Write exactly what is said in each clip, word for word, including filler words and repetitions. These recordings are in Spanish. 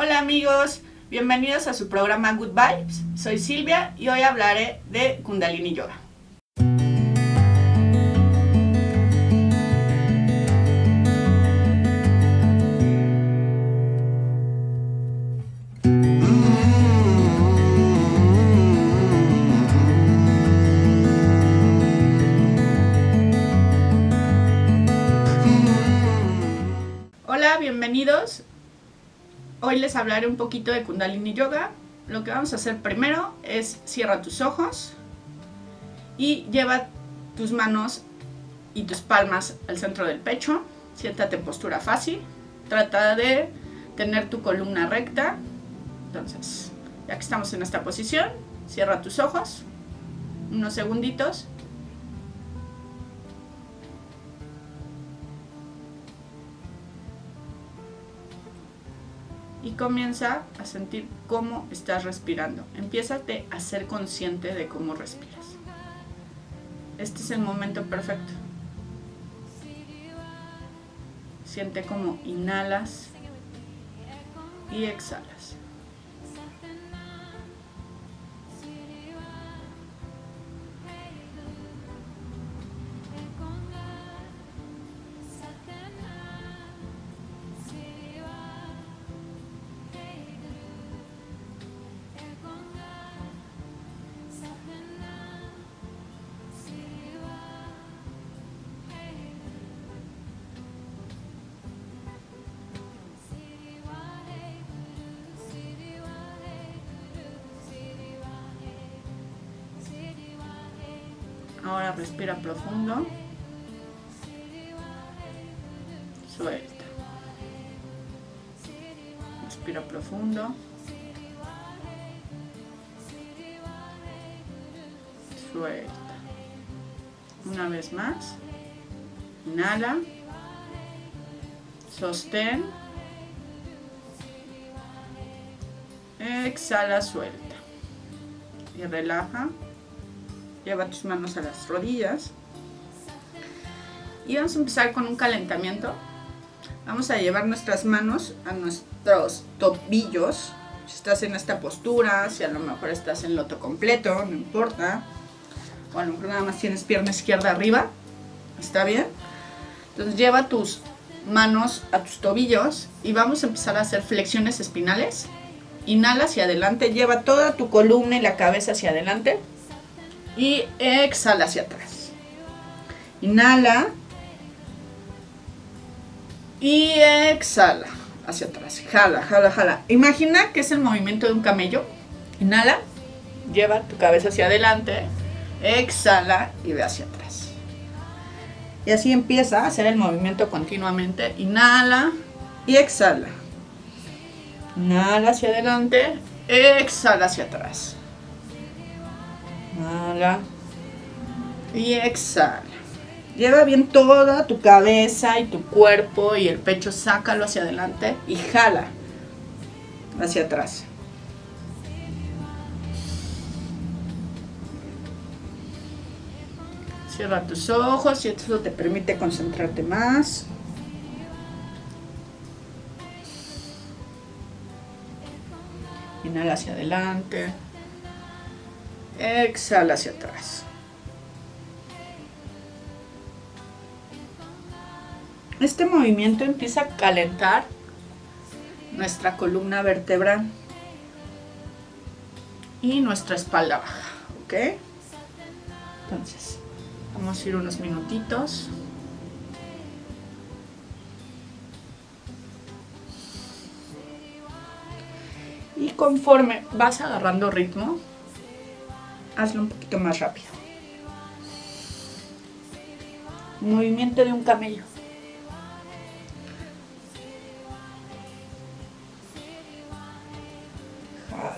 Hola amigos, bienvenidos a su programa Good Vibes. Soy Silvia y hoy hablaré de Kundalini Yoga. Hola, bienvenidos. Hoy les hablaré un poquito de Kundalini Yoga. Lo que vamos a hacer primero es cierra tus ojos y lleva tus manos y tus palmas al centro del pecho. Siéntate en postura fácil. Trata de tener tu columna recta. Entonces, ya que estamos en esta posición, cierra tus ojos unos segunditos. Y comienza a sentir cómo estás respirando. Empiézate a ser consciente de cómo respiras. Este es el momento perfecto. Siente cómo inhalas y exhalas. Ahora respira profundo. Suelta. Respira profundo. Suelta. Una vez más. Inhala. Sostén. Exhala, suelta. Y relaja. Lleva tus manos a las rodillas. Y vamos a empezar con un calentamiento. Vamos a llevar nuestras manos a nuestros tobillos. Si estás en esta postura, si a lo mejor estás en loto completo, no importa. O a lo mejor nada más tienes pierna izquierda arriba. ¿Está bien? Entonces lleva tus manos a tus tobillos y vamos a empezar a hacer flexiones espinales. Inhala hacia adelante, lleva toda tu columna y la cabeza hacia adelante. Y exhala hacia atrás. Inhala. Y exhala hacia atrás. Jala, jala, jala. Imagina que es el movimiento de un camello. Inhala. Lleva tu cabeza hacia adelante. Exhala y ve hacia atrás. Y así empieza a hacer el movimiento continuamente. Inhala y exhala. Inhala hacia adelante. Exhala hacia atrás. Inhala y exhala. Lleva bien toda tu cabeza y tu cuerpo y el pecho, sácalo hacia adelante y jala hacia atrás. Cierra tus ojos y esto te permite concentrarte más. Inhala hacia adelante. Exhala hacia atrás. Este movimiento empieza a calentar nuestra columna vertebral y nuestra espalda baja, ¿ok? Entonces, vamos a ir unos minutitos. Y conforme vas agarrando ritmo, hazlo un poquito más rápido. Movimiento de un camello. Jala.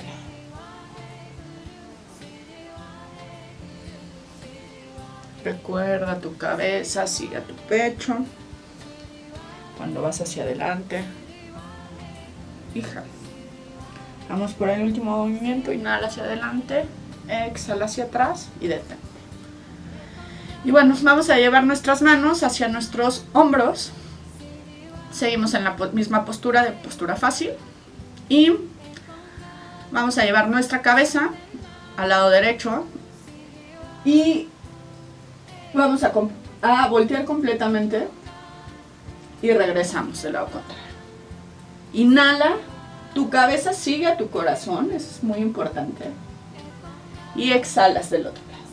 Recuerda tu cabeza, sigue a tu pecho. Cuando vas hacia adelante. Y jala. Vamos por el último movimiento. Inhala hacia adelante. Exhala hacia atrás y detente. Y bueno, vamos a llevar nuestras manos hacia nuestros hombros. Seguimos en la misma postura de postura fácil. Y vamos a llevar nuestra cabeza al lado derecho y vamos a, a voltear completamente y regresamos del lado contrario. Inhala, tu cabeza sigue a tu corazón, eso es muy importante. Y exhalas del otro lado.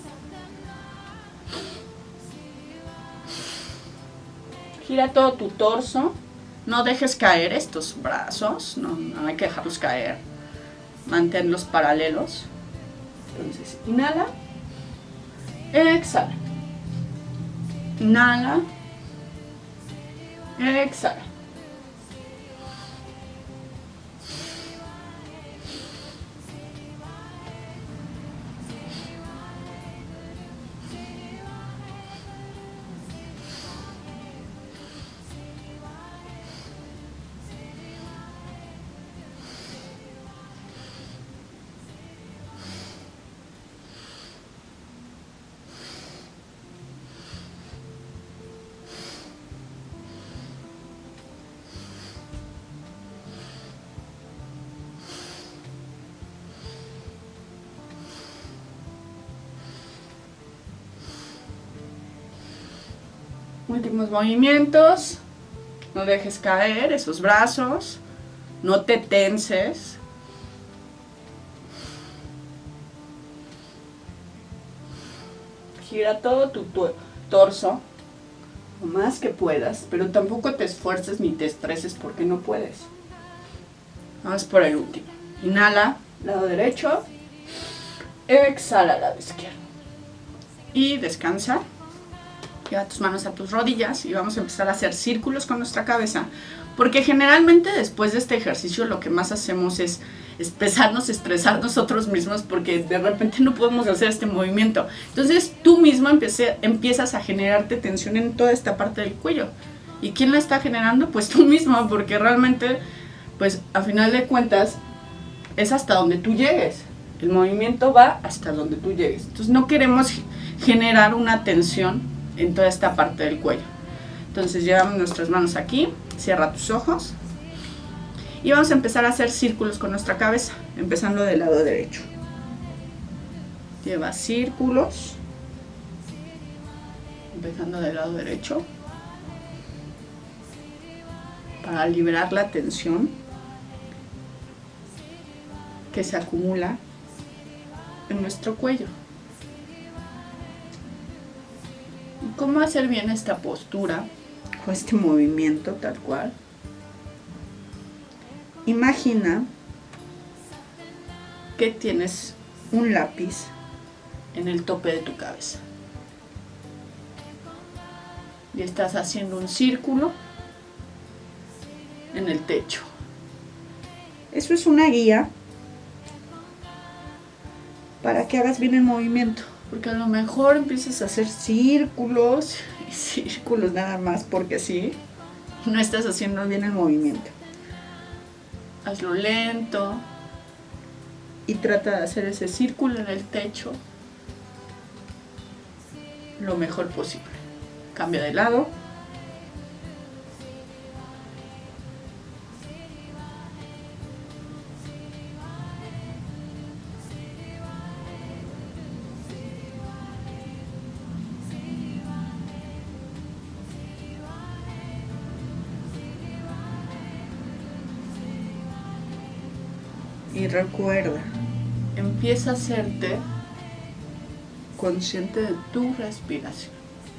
Gira todo tu torso, no dejes caer estos brazos, no, no hay que dejarlos caer, manténlos paralelos. Entonces, inhala, exhala, inhala, exhala. Últimos movimientos, no dejes caer esos brazos, no te tenses. Gira todo tu, tu torso, lo más que puedas, pero tampoco te esfuerces ni te estreses porque no puedes. Vamos por el último. Inhala, lado derecho, exhala, lado izquierdo. Y descansa. Lleva tus manos a tus rodillas y vamos a empezar a hacer círculos con nuestra cabeza, porque generalmente después de este ejercicio lo que más hacemos es empezarnos a estresar nosotros mismos porque de repente no podemos hacer este movimiento. Entonces tú mismo empiece, empiezas a generarte tensión en toda esta parte del cuello. ¿Y quién la está generando? Pues tú mismo, porque realmente, pues a final de cuentas, es hasta donde tú llegues. El movimiento va hasta donde tú llegues. Entonces no queremos generar una tensión en toda esta parte del cuello. Entonces llevamos nuestras manos aquí, cierra tus ojos y vamos a empezar a hacer círculos con nuestra cabeza, empezando del lado derecho. Lleva círculos, empezando del lado derecho, para liberar la tensión que se acumula en nuestro cuello. ¿Cómo hacer bien esta postura o este movimiento tal cual? Imagina que tienes un lápiz en el tope de tu cabeza y estás haciendo un círculo en el techo. Eso es una guía para que hagas bien el movimiento. Porque a lo mejor empiezas a hacer círculos y círculos nada más porque sí, no estás haciendo bien el movimiento. Hazlo lento y trata de hacer ese círculo en el techo lo mejor posible. Cambia de lado. Y recuerda, empieza a hacerte consciente de tu respiración.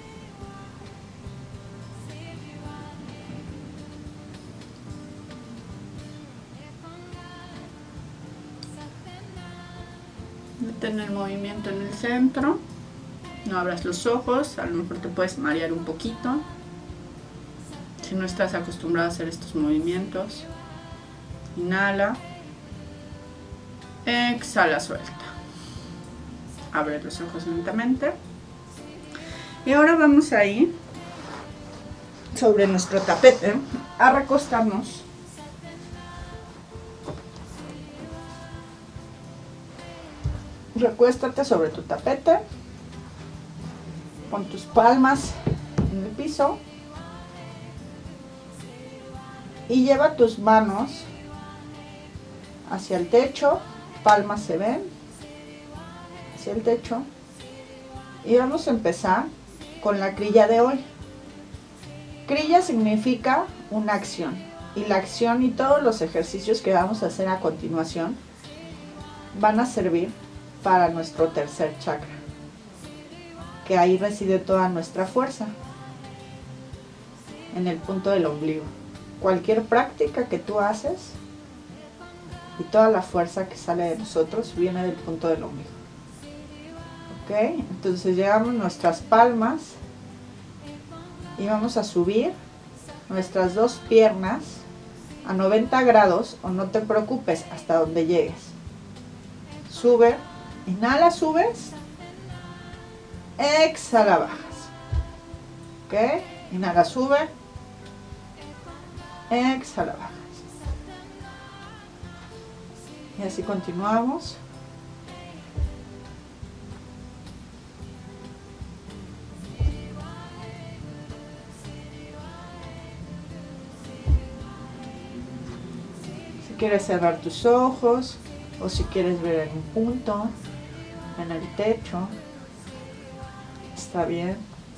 Detén el movimiento en el centro, no abras los ojos, a lo mejor te puedes marear un poquito si no estás acostumbrado a hacer estos movimientos. Inhala. Exhala, suelta. Abre los ojos lentamente. Y ahora vamos a ir sobre nuestro tapete a recostarnos. Recuéstate sobre tu tapete. Pon tus palmas en el piso. Y lleva tus manos hacia el techo, palmas se ven hacia el techo. Y vamos a empezar con la crilla de hoy. Crilla significa una acción, y la acción y todos los ejercicios que vamos a hacer a continuación van a servir para nuestro tercer chakra, que ahí reside toda nuestra fuerza, en el punto del ombligo. Cualquier práctica que tú haces y toda la fuerza que sale de nosotros viene del punto del ombligo. ¿Ok? Entonces llevamos nuestras palmas y vamos a subir nuestras dos piernas a noventa grados, o no te preocupes, hasta donde llegues. Sube, inhala, subes, exhala, bajas. ¿Ok? Inhala, sube, exhala, bajas. Y así continuamos. Si quieres cerrar tus ojos, o si quieres ver en un punto, en el techo, está bien.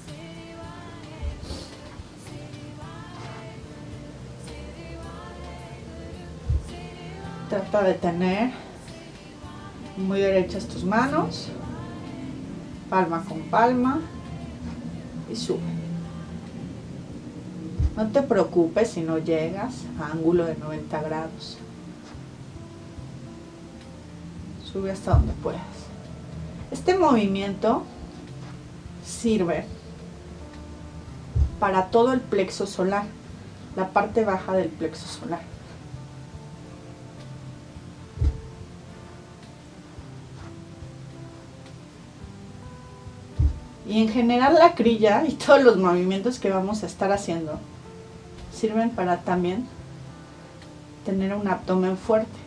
Trata de tener muy derechas tus manos, palma con palma, y sube. No te preocupes si no llegas a ángulo de noventa grados. Sube hasta donde puedas. Este movimiento sirve para todo el plexo solar, la parte baja del plexo solar. Y en general la crilla y todos los movimientos que vamos a estar haciendo sirven para también tener un abdomen fuerte.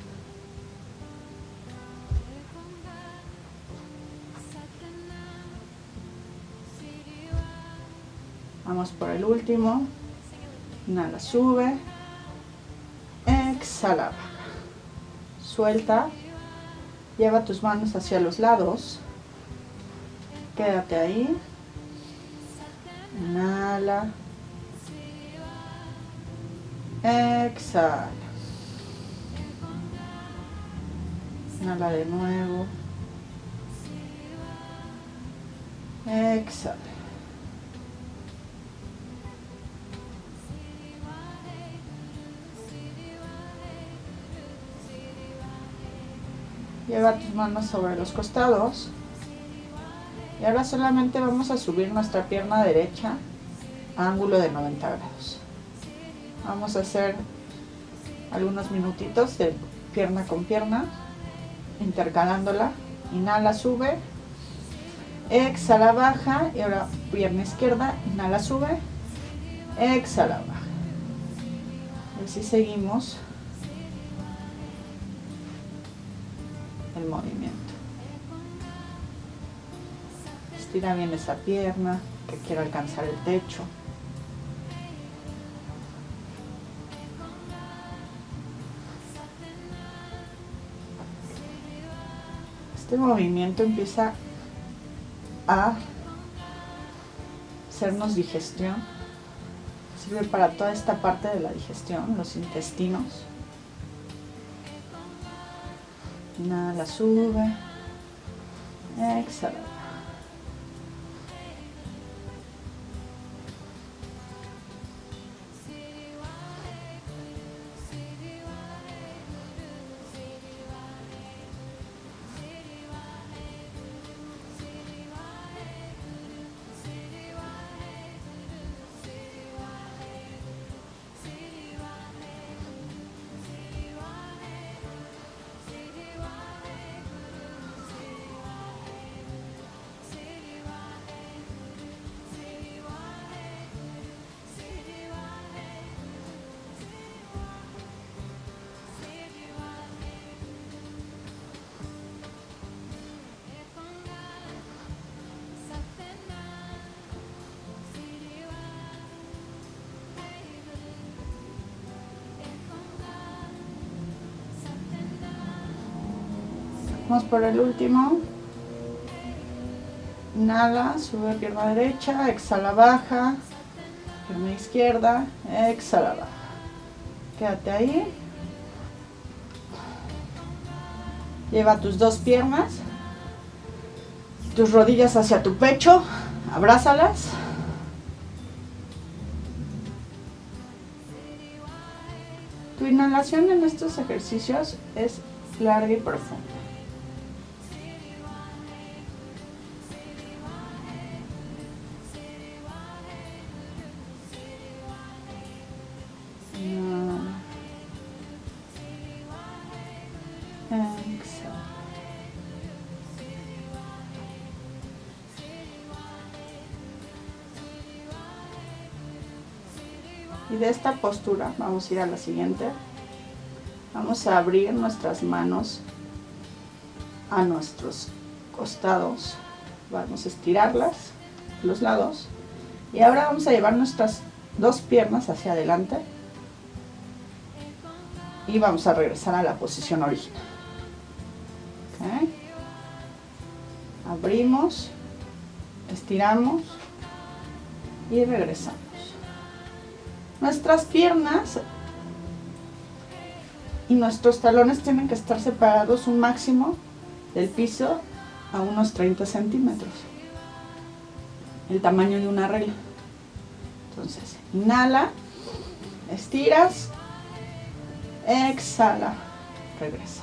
Vamos por el último. Inhala, sube. Exhala, baja. Suelta. Lleva tus manos hacia los lados. Quédate ahí. Inhala. Exhala. Inhala de nuevo. Exhala. Lleva tus manos sobre los costados. Y ahora solamente vamos a subir nuestra pierna derecha a ángulo de noventa grados. Vamos a hacer algunos minutitos de pierna con pierna, intercalándola. Inhala, sube. Exhala, baja. Y ahora pierna izquierda. Inhala, sube. Exhala, baja. Y así seguimos el movimiento. Estira bien esa pierna que quiere alcanzar el techo. Este movimiento empieza a hacernos digestión. Sirve para toda esta parte de la digestión, los intestinos. Inhala, sube. Exhala. Vamos por el último. Inhala, sube pierna derecha, exhala, baja. Pierna izquierda, exhala, baja. Quédate ahí. Lleva tus dos piernas, tus rodillas hacia tu pecho, abrázalas. Tu inhalación en estos ejercicios es larga y profunda. Y de esta postura vamos a ir a la siguiente. Vamos a abrir nuestras manos a nuestros costados. Vamos a estirarlas a los lados. Y ahora vamos a llevar nuestras dos piernas hacia adelante. Y vamos a regresar a la posición original. ¿Okay? Abrimos, estiramos y regresamos. Nuestras piernas y nuestros talones tienen que estar separados un máximo del piso a unos treinta centímetros. El tamaño de una regla. Entonces, inhala, estiras, exhala, regresas.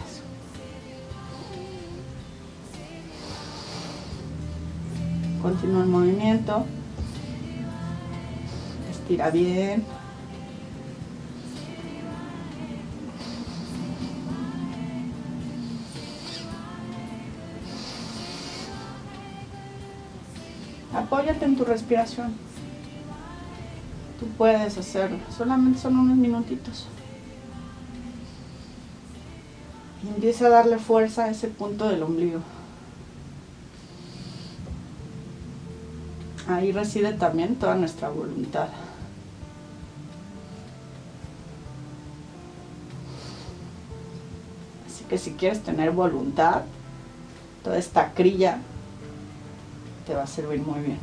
Continúa el movimiento. Estira bien. Apóyate en tu respiración. Tú puedes hacerlo. Solamente son unos minutitos. Y empieza a darle fuerza a ese punto del ombligo. Ahí reside también toda nuestra voluntad. Así que si quieres tener voluntad, toda esta crilla te va a servir muy bien.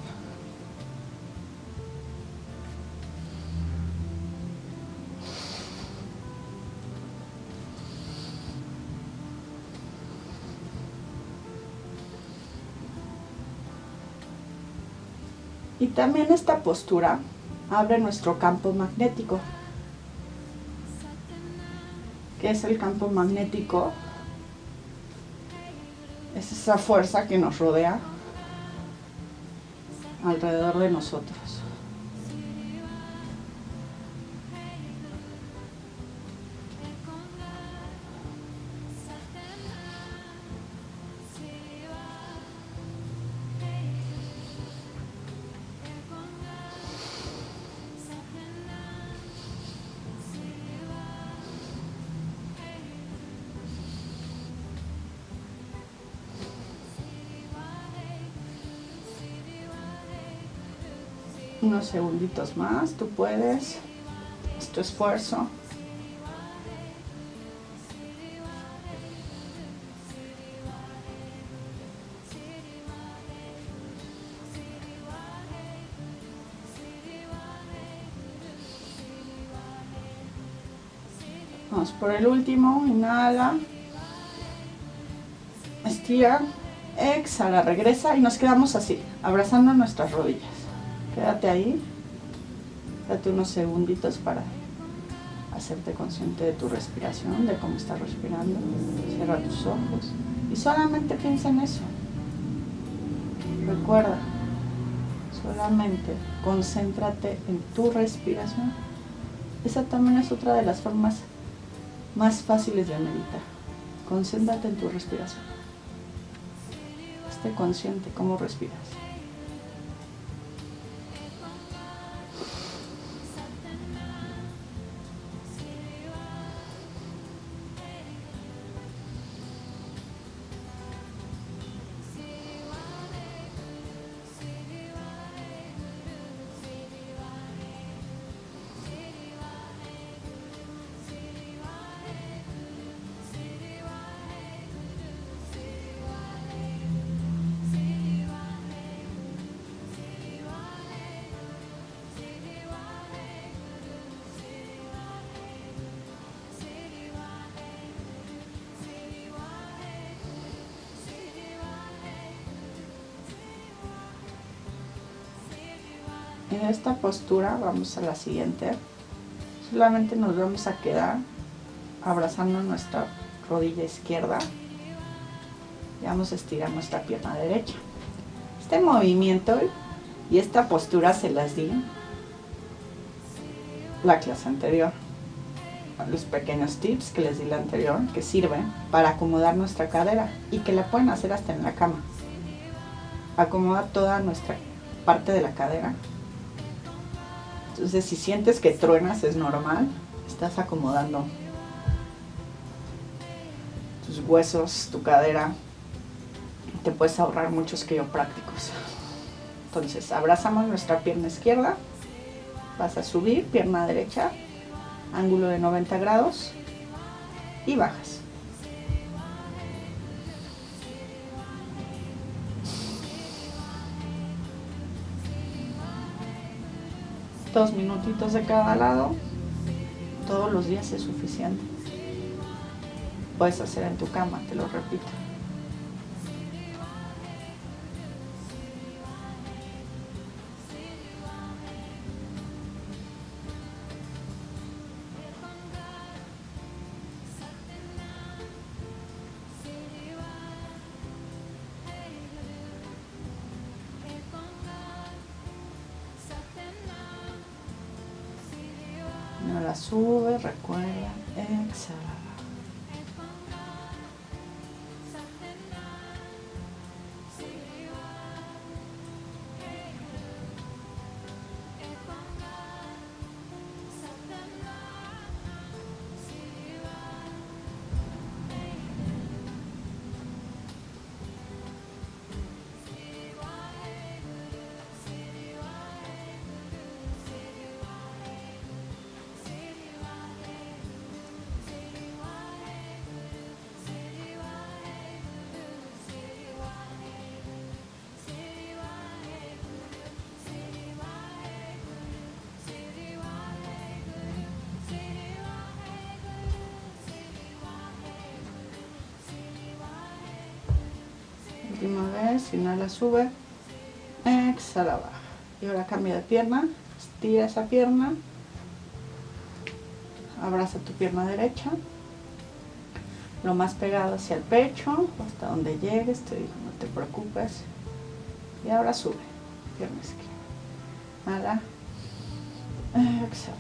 Y también esta postura abre nuestro campo magnético. ¿Qué es el campo magnético? Es esa fuerza que nos rodea alrededor de nosotros. Unos segunditos más, tú puedes. Es tu esfuerzo. Vamos por el último, inhala. Estira, exhala, regresa y nos quedamos así, abrazando nuestras rodillas. Quédate ahí, date unos segunditos para hacerte consciente de tu respiración, de cómo estás respirando. Cierra tus ojos y solamente piensa en eso. Recuerda, solamente concéntrate en tu respiración. Esa también es otra de las formas más fáciles de meditar. Concéntrate en tu respiración. Esté consciente cómo respiras. En esta postura vamos a la siguiente. Solamente nos vamos a quedar abrazando nuestra rodilla izquierda y vamos a estirar nuestra pierna derecha. Este movimiento y esta postura se las di la clase anterior. Los pequeños tips que les di la anterior que sirven para acomodar nuestra cadera y que la pueden hacer hasta en la cama. Acomoda toda nuestra parte de la cadera. Entonces, si sientes que truenas, es normal. Estás acomodando tus huesos, tu cadera. Te puedes ahorrar muchos quiroprácticos. Entonces, abrazamos nuestra pierna izquierda. Vas a subir, pierna derecha, ángulo de noventa grados y bajas. Dos minutitos de cada lado. Todos los días es suficiente. Puedes hacer en tu cama, te lo repito. Ahora sube, recuerda, exhala. Última vez, inhala, sube, exhala, baja. Y ahora cambia de pierna, estira esa pierna, abraza tu pierna derecha, lo más pegado hacia el pecho, hasta donde llegues, te digo, no te preocupes. Y ahora sube, pierna izquierda, inhala, exhala.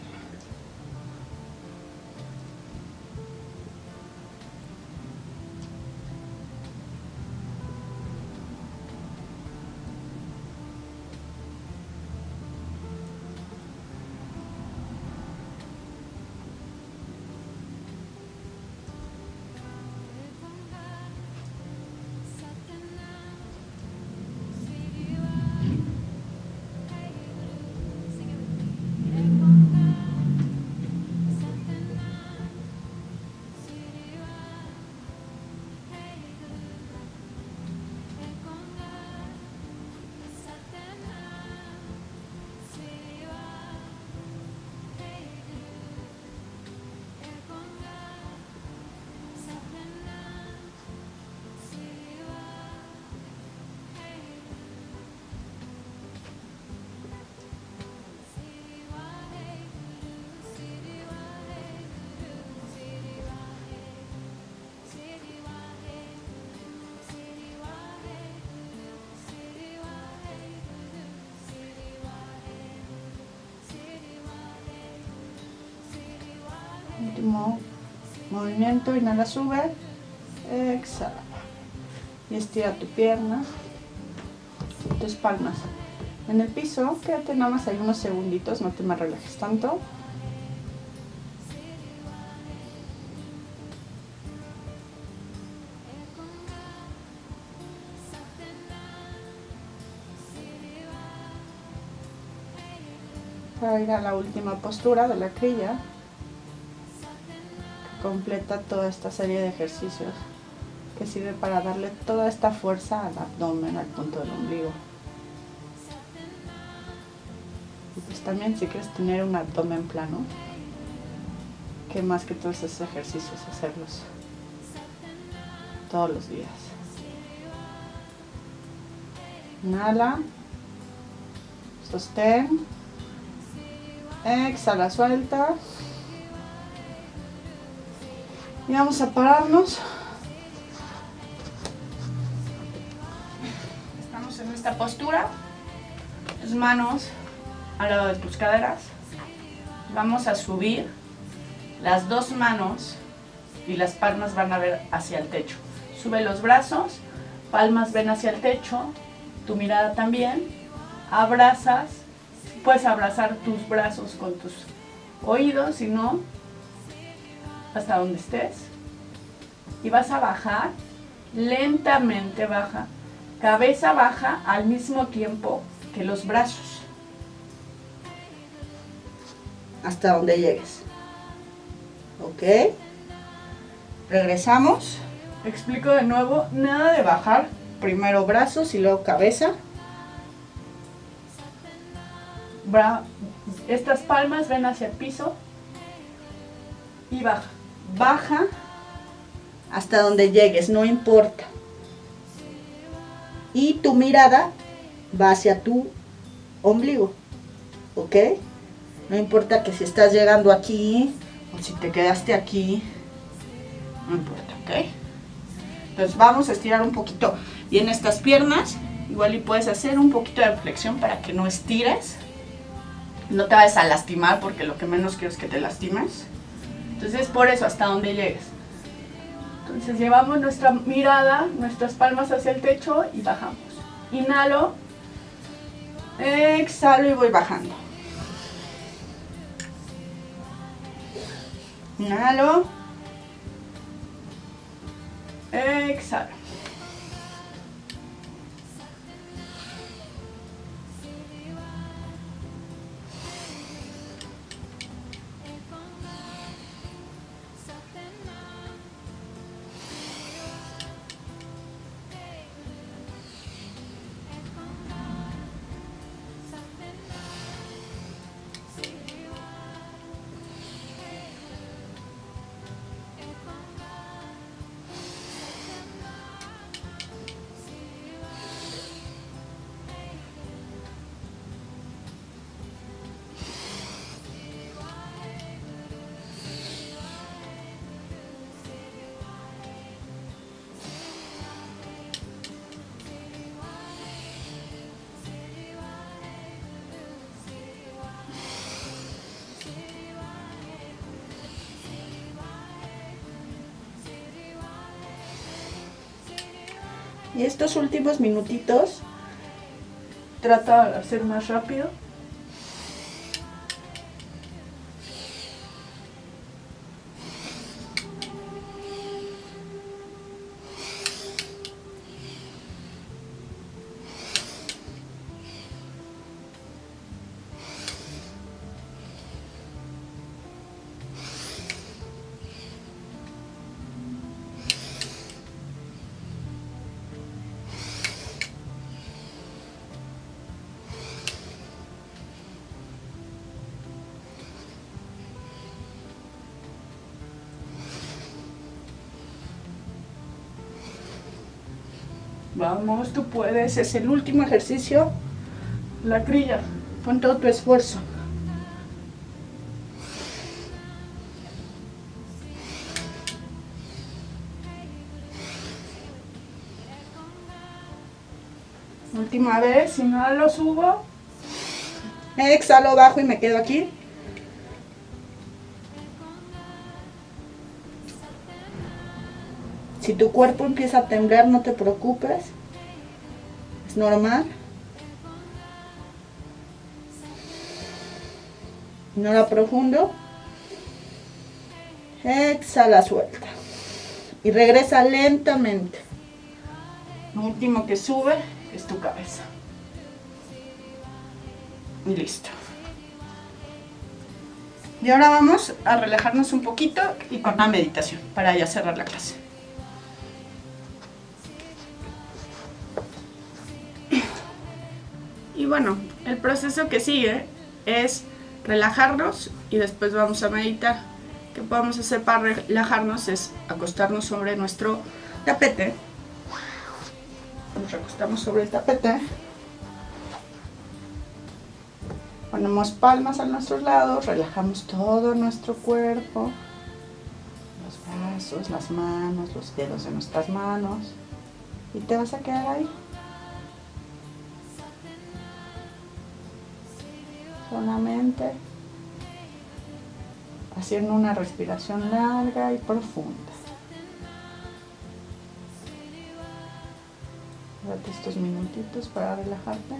Último movimiento, inhala, sube, exhala. Y estira tu pierna, tus palmas en el piso. Quédate nada más ahí unos segunditos, no te me relajes tanto. Para ir a la última postura de la crilla, completa toda esta serie de ejercicios que sirve para darle toda esta fuerza al abdomen, al punto del ombligo. Y pues también, si quieres tener un abdomen plano, que más que todos esos ejercicios, hacerlos todos los días. Inhala, sostén, Exhala, suelta. Y vamos a pararnos. Estamos en esta postura. Tus manos al lado de tus caderas. Vamos a subir las dos manos y las palmas van a ver hacia el techo. Sube los brazos, palmas ven hacia el techo, tu mirada también. Abrazas, puedes abrazar tus brazos con tus oídos, si no, hasta donde estés. Y vas a bajar, lentamente baja, cabeza baja al mismo tiempo que los brazos. Hasta donde llegues. Ok. Regresamos. Explico de nuevo, nada de bajar. Primero brazos y luego cabeza. Bra- Estas palmas ven hacia el piso. Y baja. Baja hasta donde llegues, no importa. Y tu mirada va hacia tu ombligo. ¿Ok? No importa que si estás llegando aquí o si te quedaste aquí. No importa, ¿ok? Entonces vamos a estirar un poquito bien estas piernas. Igual y puedes hacer un poquito de flexión para que no estires. No te vayas a lastimar porque lo que menos quiero es que te lastimes. Entonces por eso hasta donde llegues. Entonces llevamos nuestra mirada, nuestras palmas hacia el techo y bajamos. Inhalo. Exhalo y voy bajando. Inhalo. Exhalo. Y estos últimos minutitos, trata de hacer más rápido. Vamos, tú puedes, es el último ejercicio. La crilla, pon todo tu esfuerzo. Última vez, inhalo, subo. Exhalo, bajo y me quedo aquí. Si tu cuerpo empieza a temblar, no te preocupes. Es normal. Inhala profundo. Exhala, suelta. Y regresa lentamente. Lo último que sube es tu cabeza. Y listo. Y ahora vamos a relajarnos un poquito y con una meditación para ya cerrar la clase. Y bueno, el proceso que sigue es relajarnos y después vamos a meditar. ¿Qué podemos hacer para relajarnos? Es acostarnos sobre nuestro tapete. Nos recostamos sobre el tapete. Ponemos palmas a nuestros lados, relajamos todo nuestro cuerpo, los brazos, las manos, los dedos de nuestras manos, y te vas a quedar ahí. Solamente haciendo una respiración larga y profunda. Date estos minutitos para relajarte.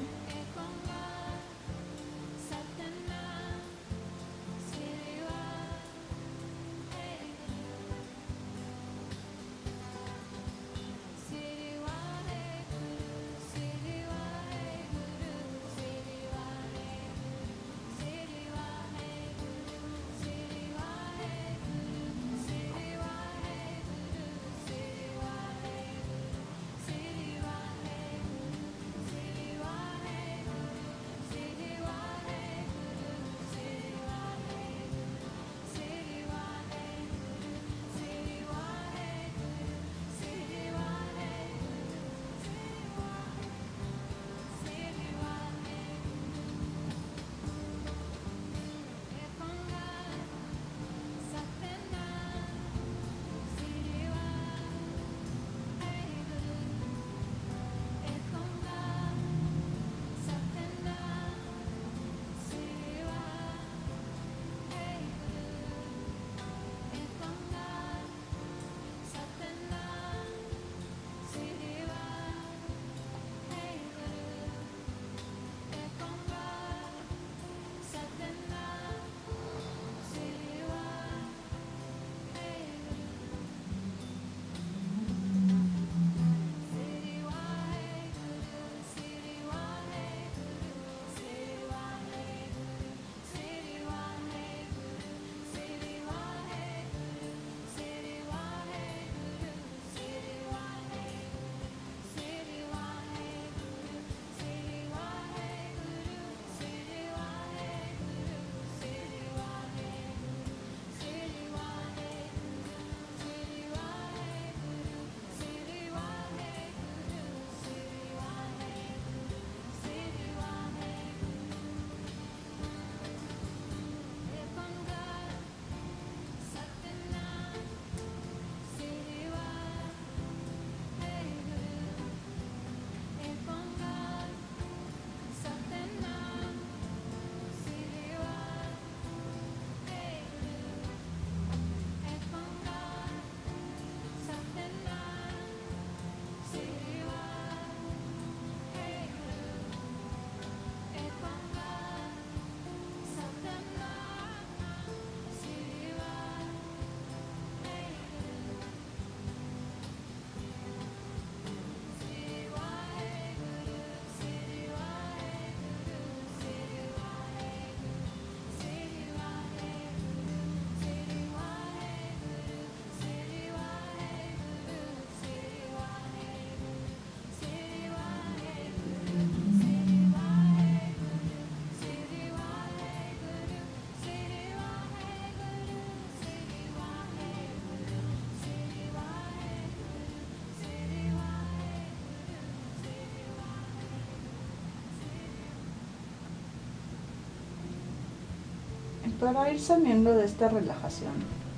Para ir saliendo de esta relajación,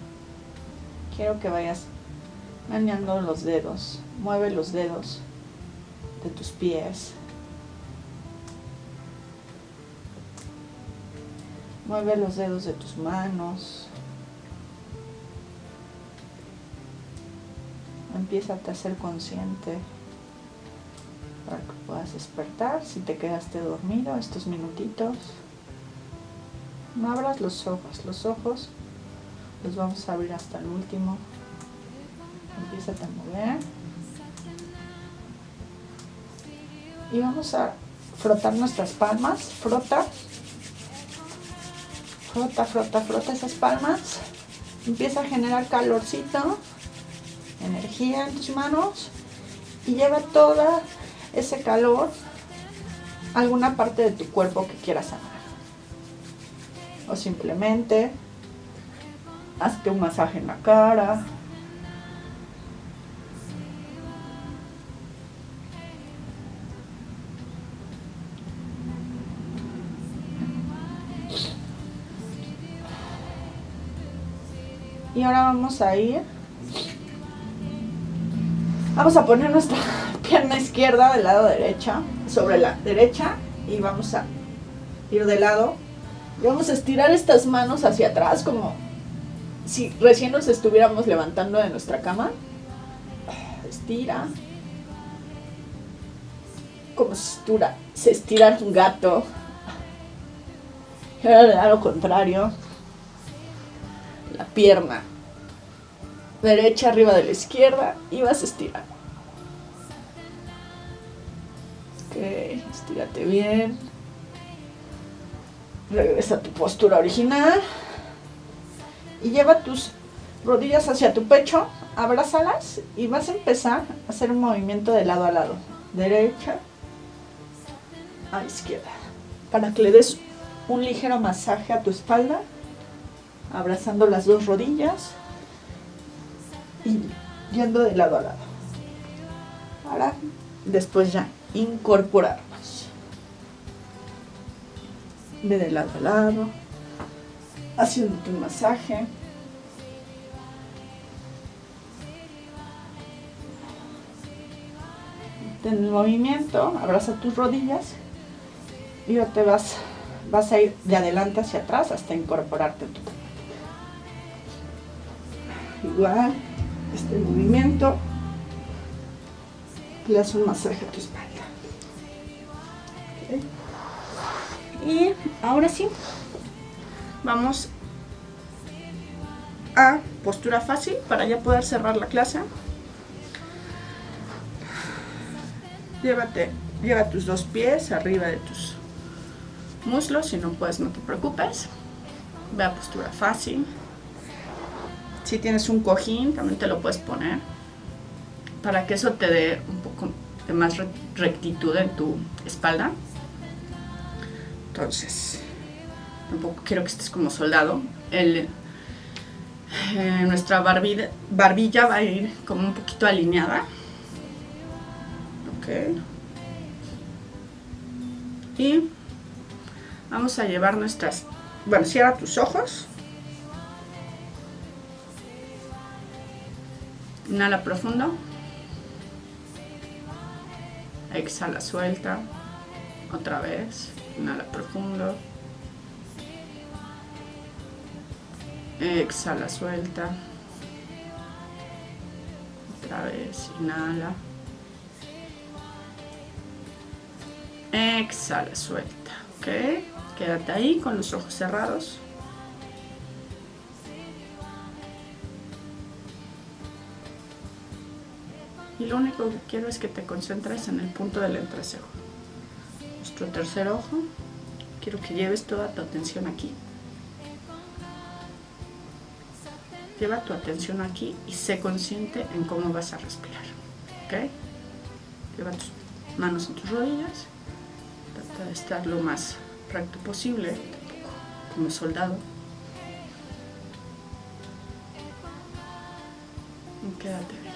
quiero que vayas meneando los dedos. Mueve los dedos de tus pies. Mueve los dedos de tus manos. Empiézate a ser consciente para que puedas despertar. Si te quedaste dormido estos minutitos, no abras los ojos, los ojos los vamos a abrir hasta el último. Empiézate a mover. Y vamos a frotar nuestras palmas. Frota. Frota, frota, frota esas palmas. Empieza a generar calorcito, energía en tus manos. Y lleva todo ese calor a alguna parte de tu cuerpo que quieras sanar. O simplemente hazte un masaje en la cara. Y ahora vamos a ir, vamos a poner nuestra pierna izquierda del lado derecha, sobre la derecha, y vamos a ir de lado. Y vamos a estirar estas manos hacia atrás, como si recién nos estuviéramos levantando de nuestra cama. Estira. Como si estura, se estira un gato. Y ahora le da lo contrario. La pierna derecha arriba de la izquierda y vas a estirar. Ok, estírate bien. Regresa a tu postura original. Y lleva tus rodillas hacia tu pecho, abrázalas y vas a empezar a hacer un movimiento de lado a lado. Derecha a izquierda. Para que le des un ligero masaje a tu espalda, abrazando las dos rodillas y yendo de lado a lado. Para después ya incorporarnos. Ve de lado a lado, haciendo tu masaje. Ten el movimiento, abraza tus rodillas y ya te vas, vas a ir de adelante hacia atrás hasta incorporarte tú. Igual, este movimiento, le das un masaje a tu espalda. Okay. Y ahora sí, vamos a postura fácil para ya poder cerrar la clase. Llévate, lleva tus dos pies arriba de tus muslos, si no puedes no te preocupes. Ve a postura fácil. Si tienes un cojín también te lo puedes poner para que eso te dé un poco de más rectitud en tu espalda. Entonces, tampoco quiero que estés como soldado. El, eh, nuestra barbilla, barbilla va a ir como un poquito alineada. Ok. Y vamos a llevar nuestras... Bueno, cierra tus ojos. Inhala profundo. Exhala, suelta. Otra vez. Inhala profundo. Exhala, suelta. Otra vez. Inhala. Exhala, suelta. Ok. Quédate ahí con los ojos cerrados. Y lo único que quiero es que te concentres en el punto del entrecejo. Nuestro tercer ojo. Quiero que lleves toda tu atención aquí. Lleva tu atención aquí y sé consciente en cómo vas a respirar. ¿Ok? Lleva tus manos en tus rodillas. Trata de estar lo más recto posible, como soldado. Y quédate bien.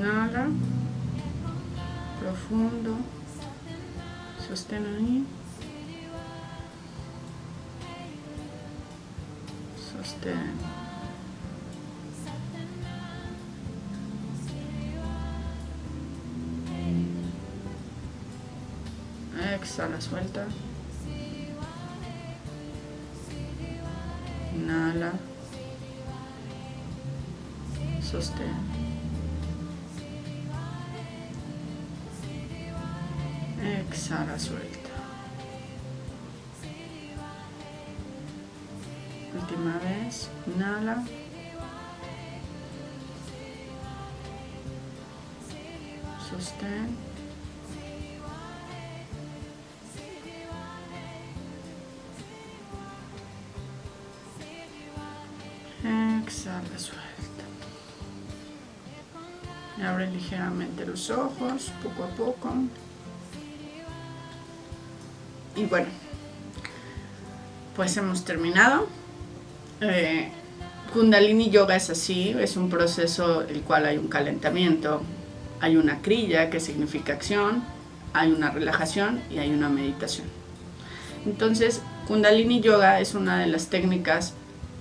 Inhala. Profundo. Sostén ahí. Sostén. Exhala, suelta. Inhala. Sostén. Exhala, suelta. Última vez. Inhala. Sostén. Exhala, suelta. Y abre ligeramente los ojos, poco a poco. Y bueno, pues hemos terminado. Eh, Kundalini Yoga es así, es un proceso el cual hay un calentamiento, hay una kriya que significa acción, hay una relajación y hay una meditación. Entonces, Kundalini Yoga es una de las técnicas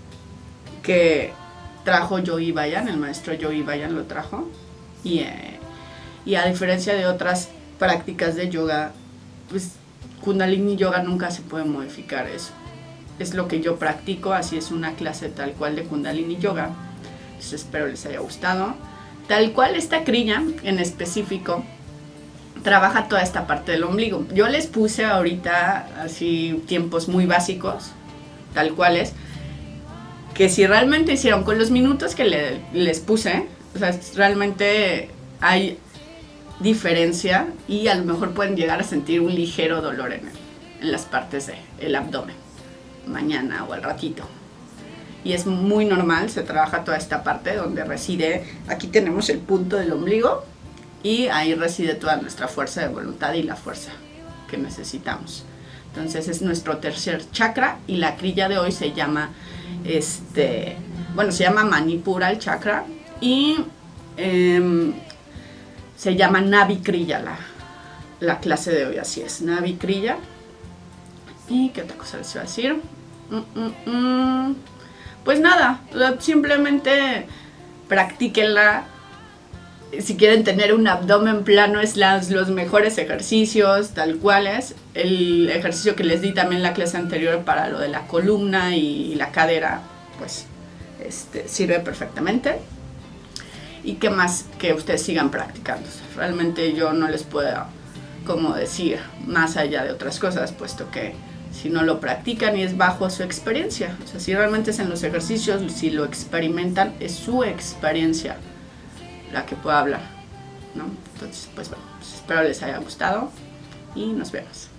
que trajo Yogi Bayan, el maestro Yogi Bayan lo trajo, y, eh, y a diferencia de otras prácticas de yoga, pues Kundalini Yoga nunca se puede modificar. Eso es lo que yo practico, así es una clase tal cual de Kundalini Yoga. Entonces espero les haya gustado. Tal cual esta kriya en específico trabaja toda esta parte del ombligo. Yo les puse ahorita así tiempos muy básicos, tal cuales, que si realmente hicieron con los minutos que le, les puse, o sea, realmente hay diferencia y a lo mejor pueden llegar a sentir un ligero dolor en, el, en las partes del abdomen, mañana o al ratito. Y es muy normal, se trabaja toda esta parte donde reside, aquí tenemos el punto del ombligo y ahí reside toda nuestra fuerza de voluntad y la fuerza que necesitamos. Entonces es nuestro tercer chakra y la kriya de hoy se llama, este, bueno, se llama Manipura el chakra y eh, se llama Navi Kriya la, la clase de hoy, así es, Navi Kriya. ¿Y qué otra cosa les iba a decir? Mm, mm, mm. Pues nada, simplemente practíquenla. Si quieren tener un abdomen plano, es las, los mejores ejercicios, tal cual es. El ejercicio que les di también en la clase anterior para lo de la columna y la cadera, pues este, sirve perfectamente. Y qué más que ustedes sigan practicando. Realmente yo no les puedo como decir más allá de otras cosas, puesto que si no lo practican y es bajo su experiencia. O sea, si realmente es en los ejercicios, si lo experimentan, es su experiencia la que pueda hablar, ¿no? Entonces, pues bueno, pues espero les haya gustado y nos vemos.